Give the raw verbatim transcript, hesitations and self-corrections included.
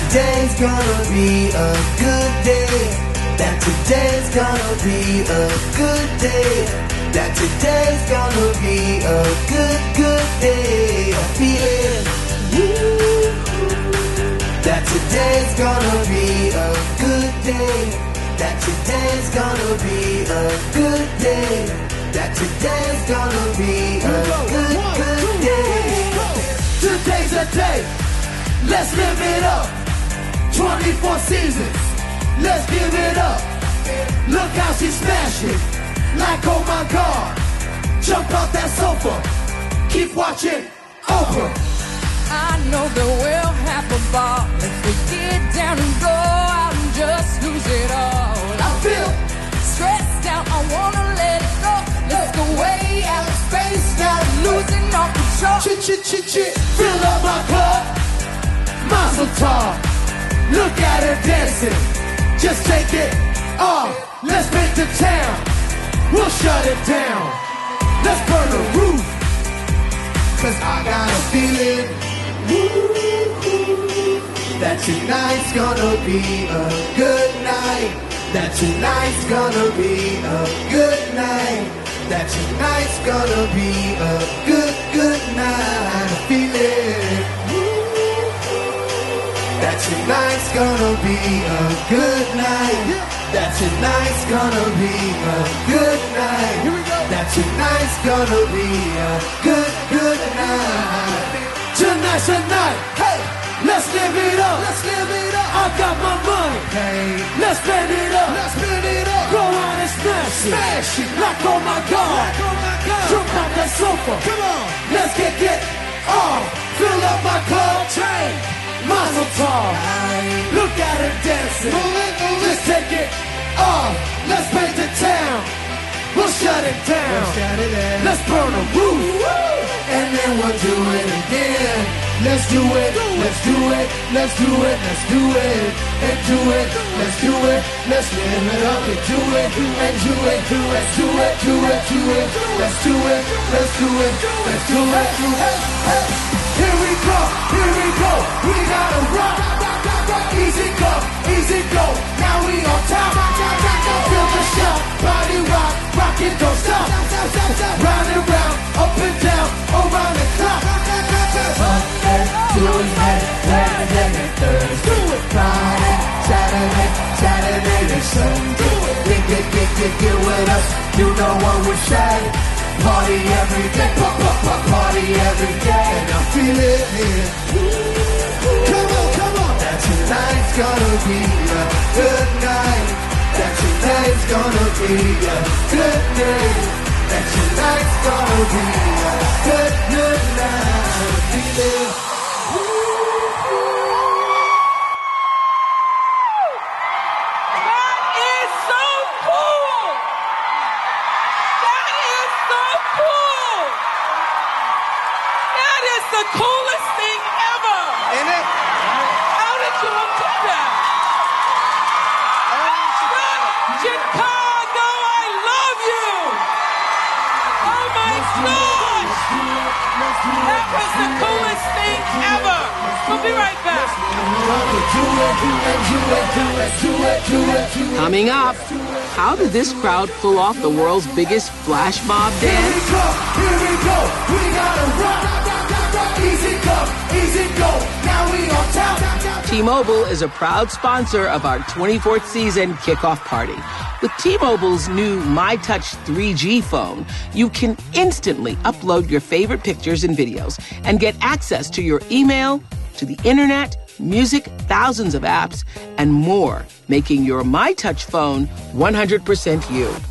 today's gonna be a good day. That today's gonna be a good day. That today's gonna be a good, good day. I'm feeling woo. That today's gonna be a good day. That today's gonna be a good day. That today's gonna be a good, good day. Today's a day. Let's live it up. twenty-four seasons. Let's give it up. Look how she smashed it. Like, oh my God. Jump off that sofa. Keep watching Oprah. I know that we'll have a ball if we get down and go out and just lose it all. I feel stressed out, I wanna let it go. Let's go way out of space now, losing all control. Chit, chit, chit, chit. Fill up my cup. Mazel tov. Look at her dancing. Just take it off. Let's paint the town. We'll shut it down. Let's burn the roof. Cause I got a feeling woo, that tonight's gonna be a good night. That tonight's gonna be a good night. That tonight's gonna be a good, good night. I'm feeling woo, that tonight's gonna be a good night. That tonight's gonna be a good night. Here we go. That tonight's gonna be a good, good night. Tonight's a night. Hey, let's live it up. Let's live it up. I got my money. Hey, let's spend it up. Let's spend it up. Go on and smash it. Smash it. Like, oh my God. Like, oh my God. Jump off that sofa. Come on. Let's get get off. Fill up my club train. Mazel tov. Look at her dancing. Move it, move it. Just take it off. Let's paint the town. We'll shut it down. We'll shut it down. Let's burn the roof. And then we'll do it again. Let's do it. Let's do it. Let's do it. Let's do it. And do it. Let's do it. Let's live it up and do it. And do it. Let's do it. Do it. Do it. Let's do it. Let's do it. Let's do it. Do it. Here we go. Here we go. We gotta rock. Easy go. Easy go. Now we on top. Feel the shout. Body rock. Rock it. Don't stop. Round and round. Up and down. Around the clock. Monday, Tuesday, Wednesday, and Thursday. Friday, Saturday, Saturday, and Sunday. Get, get, get, get, get with us. You know what we say. Party every day. Pop, pop, pop, party every day. And I feel it here. Come on, come on. That tonight's gonna be a good night. That tonight's gonna be a good day. That tonight's gonna be a good, good night. Feel it. That is so cool! That is so cool! That is the coolest thing ever! Ain't it? How did you do that? Chicago, I love you! Oh my gosh! That was the coolest thing ever! We'll be right back. Coming up, how did this crowd pull off the world's biggest flash mob dance? Here we go, here we go, we gotta rock. Easy go, easy go, now we on top. T-Mobile is a proud sponsor of our twenty-fourth season kickoff party. With T-Mobile's new MyTouch three G phone, you can instantly upload your favorite pictures and videos and get access to your email, to the internet, music, thousands of apps, and more, making your MyTouch phone one hundred percent you.